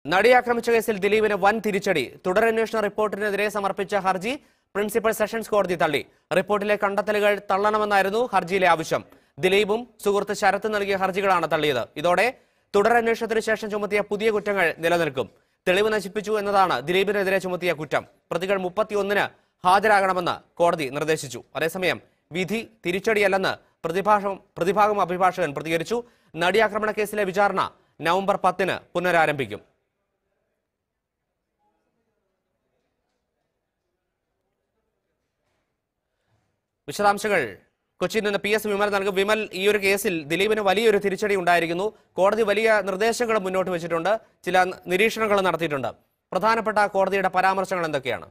നടിയാക്രമിച്ച കേസിൽ ദിലീപിന് വൻ തിരിച്ചടി. തുടരന്വേഷണ റിപ്പോർട്ടിനെതിരെ സമർപ്പിച്ച ഹർജി പ്രിൻസിപ്പൽ സെഷൻസ് കോടതി തള്ളി. റിപ്പോർട്ടിലെ കണ്ടെത്തലുകൾ തള്ളണമെന്നായിരുന്നു ഹർജിയിലെ ആവശ്യം. ദിലീപും സുഹൃത്ത് ശരത്ത് നൽകിയ ഹർജികളാണ് തള്ളിയത്. ഇതോടെ തുടരന്വേഷണത്തിന് ശേഷം ചുമത്തിയ പുതിയ കുറ്റങ്ങൾ നിലനിൽക്കും. തെളിവ് നശിപ്പിച്ചു എന്നതാണ് ദിലീപിനെതിരെ ചുമത്തിയ കുറ്റം. പ്രതികൾ 31-ന് ഹാജരാകണമെന്ന് കോടതി നിർദ്ദേശിച്ചു. അതേസമയം വിധി തിരിച്ചടിയല്ലെന്ന് പ്രതിഭാഗം അഭിഭാഷകൻ പ്രതികരിച്ചു. നടിയാക്രമണ കേസിലെ വിചാരണ നവംബർ 10-ന് പുനരാരംഭിക്കും. വിശദാംശങ്ങൾ കൊച്ചിയിൽ നിന്ന് PS വിമൽ നൽകും. വിമൽ, ഈ ഒരു കേസിൽ ദിലീപിന് വലിയൊരു തിരിച്ചടി ഉണ്ടായിരിക്കുന്നു. കോടതി വലിയ നിർദ്ദേശങ്ങൾ മുന്നോട്ട് വെച്ചിട്ടുണ്ട്, ചില നിരീക്ഷണങ്ങൾ നടത്തിയിട്ടുണ്ട്. പ്രധാനപ്പെട്ട കോടതിയുടെ പരാമർശങ്ങൾ എന്തൊക്കെയാണ്?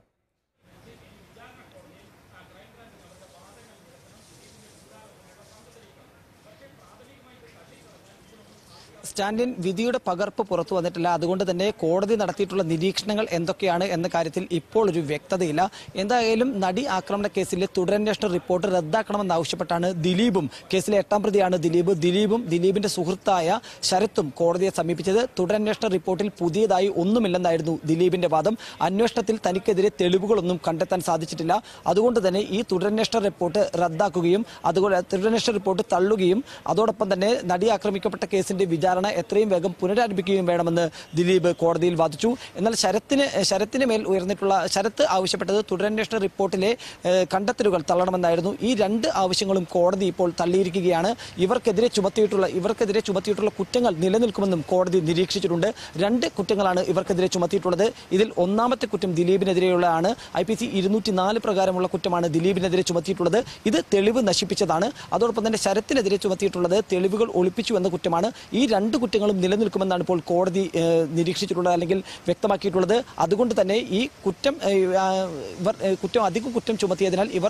സ്റ്റാൻഡിൻ വിധിയുടെ പകർപ്പ് പുറത്തു വന്നിട്ടില്ല. അതുകൊണ്ട് തന്നെ കോടതി നടത്തിയിട്ടുള്ള നിരീക്ഷണങ്ങൾ എന്തൊക്കെയാണ് എന്ന കാര്യത്തിൽ ഇപ്പോൾ ഒരു വ്യക്തതയില്ല. എന്തായാലും നടി ആക്രമണ കേസിലെ തുടരന്വേഷണ റിപ്പോർട്ട് റദ്ദാക്കണമെന്നാവശ്യപ്പെട്ടാണ് ദിലീപും, കേസിലെ 8ാം പ്രതിയാണ് ദിലീപും ദിലീപിന്റെ സുഹൃത്തായ ശരത്തും കോടതിയെ സമീപിച്ചത്. തുടരന്വേഷണ റിപ്പോർട്ടിൽ പുതിയതായി ഒന്നുമില്ലെന്നായിരുന്നു ദിലീപിന്റെ വാദം. അന്വേഷണത്തിൽ തനിക്കെതിരെ തെളിവുകളൊന്നും കണ്ടെത്താൻ സാധിച്ചിട്ടില്ല. അതുകൊണ്ട് തന്നെ ഈ തുടരന്വേഷണ റിപ്പോർട്ട് റദ്ദാക്കുകയും അതുപോലെ തുടരന്വേഷണ റിപ്പോർട്ട് തള്ളുകയും അതോടൊപ്പം തന്നെ നടി ആക്രമിക്കപ്പെട്ട കേസിന്റെ വിചാരണ എത്രയും വേഗം പുനരാരംഭിക്കുകയും വേണമെന്ന് ദിലീപ് കോടതിയിൽ വാദിച്ചു. എന്നാൽ ശരത്തിന് മേൽ ഉയർന്നിട്ടുള്ള ശരത്ത് ആവശ്യപ്പെട്ടത് തുടരന്വേഷണ റിപ്പോർട്ടിലെ കണ്ടെത്തലുകൾ തള്ളണമെന്നായിരുന്നു. ഈ രണ്ട് ആവശ്യങ്ങളും കോടതി ഇപ്പോൾ തള്ളിയിരിക്കുകയാണ്. ഇവർക്കെതിരെ ചുമത്തിയിട്ടുള്ള കുറ്റങ്ങൾ നിലനിൽക്കുമെന്നും കോടതി നിരീക്ഷിച്ചിട്ടുണ്ട്. 2 കുറ്റങ്ങളാണ് ഇവർക്കെതിരെ ചുമത്തിയിട്ടുള്ളത്. ഇതിൽ ഒന്നാമത്തെ കുറ്റം ദിലീപിനെതിരെയുള്ളതാണ്. IPC 204 പ്രകാരമുള്ള കുറ്റമാണ് ദിലീപിനെതിരെ ചുമത്തിയിട്ടുള്ളത്. ഇത് തെളിവ് നശിപ്പിച്ചതാണ്. അതോടൊപ്പം തന്നെ ശരത്തിനെതിരെ ചുമത്തിയിട്ടുള്ളത് തെളിവുകൾ ഒളിപ്പിച്ചു എന്ന കുറ്റമാണ്. ഈ 2 കുറ്റങ്ങളും നിലനിൽക്കുമെന്നാണ് ഇപ്പോൾ കോടതി നിരീക്ഷിച്ചിട്ടുള്ളത്, അല്ലെങ്കിൽ വ്യക്തമാക്കിയിട്ടുള്ളത്. അതുകൊണ്ട് തന്നെ ഈ അധിക കുറ്റം ചുമത്തിയതിനാൽ ഇവർ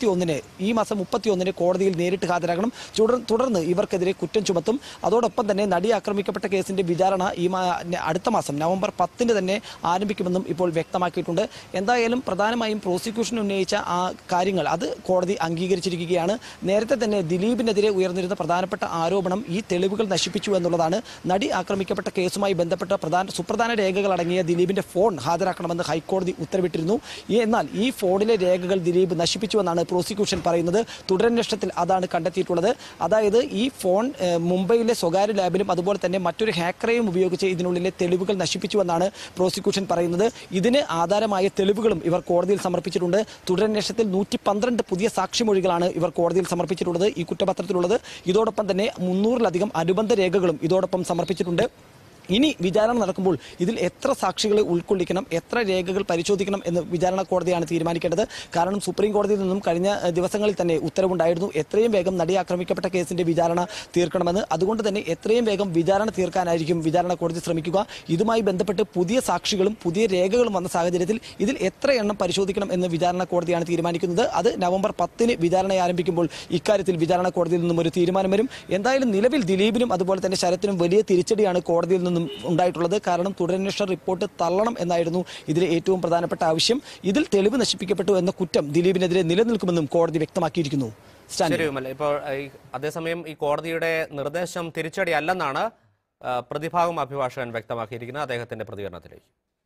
ഈ മാസം 31-ന് കോടതിയിൽ നേരിട്ട് ഹാജരാകണം. തുടർന്ന് ഇവർക്കെതിരെ കുറ്റം ചുമത്തും. അതോടൊപ്പം തന്നെ നടി ആക്രമിക്കപ്പെട്ട കേസിന്റെ വിചാരണ അടുത്ത മാസം നവംബർ 10-ന് തന്നെ ആരംഭിക്കുമെന്നും ഇപ്പോൾ വ്യക്തമാക്കിയിട്ടുണ്ട്. എന്തായാലും പ്രധാനമായും പ്രോസിക്യൂഷൻ ഉന്നയിച്ച ആ കാര്യങ്ങൾ അത് കോടതി അംഗീകരിച്ചിരിക്കുകയാണ്. നേരത്തെ തന്നെ ദിലീപിനെതിരെ ഉയർന്നിരുന്ന പ്രധാനപ്പെട്ട ആരോപണം ഈ തെളിവുകൾ നശിപ്പിച്ചു എന്നുള്ളതാണ്. നടി ആക്രമിക്കപ്പെട്ട കേസുമായി ബന്ധപ്പെട്ട സുപ്രധാന രേഖകൾ അടങ്ങിയ ദിലീപിന്റെ ഫോൺ ഹാജരാക്കണമെന്ന് ഹൈക്കോടതി ഉത്തരവിട്ടിരുന്നു. എന്നാൽ ഈ ഫോണിലെ രേഖകൾ ദിലീപ് നശിപ്പിച്ചുവെന്നാണ് പ്രോസിക്യൂഷൻ പറയുന്നത്. തുടരന്വേഷണത്തിൽ അതാണ് കണ്ടെത്തിയിട്ടുള്ളത്. അതായത് ഈ ഫോൺ മുംബൈയിലെ സ്വകാര്യ ലാബിലും അതുപോലെ തന്നെ മറ്റൊരു ഹാക്കറെയും ഉപയോഗിച്ച് ഇതിനുള്ളിലെ തെളിവുകൾ നശിപ്പിച്ചുവെന്നാണ് പ്രോസിക്യൂഷൻ പറയുന്നത്. ഇതിന് ആധാരമായ തെളിവുകളും ഇവർ കോടതിയിൽ സമർപ്പിച്ചിട്ടുണ്ട്. തുടരന്വേഷണത്തിൽ 112 പുതിയ സാക്ഷിമൊഴികളാണ് ഇവർ കോടതിയിൽ സമർപ്പിച്ചിട്ടുള്ളത്, ഈ കുറ്റപത്രത്തിലുള്ളത്. ഇതോടൊപ്പം തന്നെ 300-ലധികം അനുബന്ധ രേഖകളും ഇതോടൊപ്പം സമർപ്പിച്ചിട്ടുണ്ട്. ഇനി വിചാരണ നടക്കുമ്പോൾ ഇതിൽ എത്ര സാക്ഷികളെ ഉൾക്കൊള്ളിക്കണം, എത്ര രേഖകൾ പരിശോധിക്കണം എന്ന് വിചാരണ കോടതിയാണ് തീരുമാനിക്കേണ്ടത്. കാരണം സുപ്രീം കോടതിയിൽ നിന്നും കഴിഞ്ഞ ദിവസങ്ങളിൽ തന്നെ ഉത്തരവുണ്ടായിരുന്നു എത്രയും വേഗം നടി ആക്രമിക്കപ്പെട്ട കേസിന്റെ വിചാരണ തീർക്കണമെന്ന്. അതുകൊണ്ട് തന്നെ എത്രയും വേഗം വിചാരണ തീർക്കാനായിരിക്കും വിചാരണ കോടതി ശ്രമിക്കുക. ഇതുമായി ബന്ധപ്പെട്ട് പുതിയ സാക്ഷികളും പുതിയ രേഖകളും വന്ന സാഹചര്യത്തിൽ ഇതിൽ എത്ര എണ്ണം പരിശോധിക്കണം എന്ന് വിചാരണ കോടതിയാണ് തീരുമാനിക്കുന്നത്. അത് നവംബർ 10-ന് വിചാരണ ആരംഭിക്കുമ്പോൾ ഇക്കാര്യത്തിൽ വിചാരണ കോടതിയിൽ നിന്നും ഒരു തീരുമാനം വരും. എന്തായാലും നിലവിൽ ദിലീപിനും അതുപോലെ തന്നെ ശരത്തിനും വലിയ തിരിച്ചടിയാണ് കോടതിയിൽ നിന്നും ഉണ്ടായിട്ടുള്ളത്. കാരണം തുടരന്വേഷണ റിപ്പോർട്ട് തള്ളണം എന്നായിരുന്നു ഇതിലെ ഏറ്റവും പ്രധാനപ്പെട്ട ആവശ്യം. ഇതിൽ തെളിവ് നശിപ്പിക്കപ്പെട്ടു എന്ന കുറ്റം ദിലീപിനെതിരെ നിലനിൽക്കുമെന്നും കോടതി വ്യക്തമാക്കിയിരിക്കുന്നു. ഇപ്പോൾ അതേസമയം ഈ കോടതിയുടെ നിർദ്ദേശം തിരിച്ചടി അല്ലെന്നാണ് പ്രതിഭാഗം അഭിഭാഷകൻ വ്യക്തമാക്കിയിരിക്കുന്നത്. അദ്ദേഹത്തിന്റെ പ്രതികരണത്തിലേക്ക്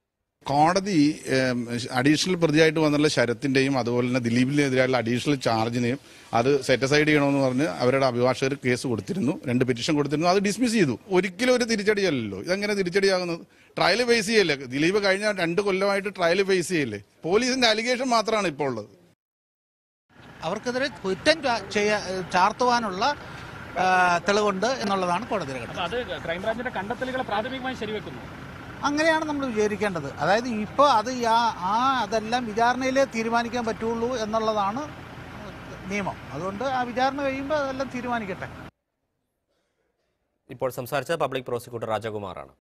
കോടതി അഡീഷണൽ പ്രതിയായിട്ട് വന്നുള്ള ശരത്തിന്റെയും അതുപോലെ തന്നെ ദിലീപിനെതിരായുള്ള അഡീഷണൽ ചാർജിനെയും അത് സെറ്റസൈഡ് ചെയ്യണമെന്ന് പറഞ്ഞ് അവരുടെ അഭിഭാഷകർ കേസ് കൊടുത്തിരുന്നു, 2 പെറ്റീഷൻ കൊടുത്തിരുന്നു. അത് ഡിസ്മിസ് ചെയ്തു. ഒരിക്കലും ഒരു തിരിച്ചടിയല്ലല്ലോ. ഇതെങ്ങനെ തിരിച്ചടിയാകുന്നത്? ട്രയൽ ഫേസ് ചെയ്യല്ലേ? ദിലീപ് കഴിഞ്ഞ 2 കൊല്ലമായിട്ട് ട്രയൽ ഫേസ് ചെയ്യല്ലേ? പോലീസിന്റെ അലിഗേഷൻ മാത്രമാണ് ഇപ്പോൾ ഉള്ളത്. അവർക്കെതിരെ കുറ്റം ചാർത്തുവാനുള്ള തെളിവുണ്ട് എന്നുള്ളതാണ് കോടതിയുടെ ഘട്ടം. അത് ക്രൈംബ്രാഞ്ചിന്റെ കണ്ടെത്തലുകളെ പ്രാഥമികമായി ശരിവെക്കുന്നു. അങ്ങനെയാണ് നമ്മൾ വിചാരിക്കേണ്ടത്. അതായത് ഇപ്പോൾ അതെല്ലാം വിചാരണയിലേ തീരുമാനിക്കാൻ പറ്റുള്ളൂ എന്നുള്ളതാണ് നിയമം. അതുകൊണ്ട് ആ വിചാരണ കഴിയുമ്പോൾ അതെല്ലാം തീരുമാനിക്കട്ടെ. ഇപ്പോൾ സംസാരിച്ച പബ്ലിക് പ്രോസിക്യൂട്ടർ രാജകുമാറാണ്.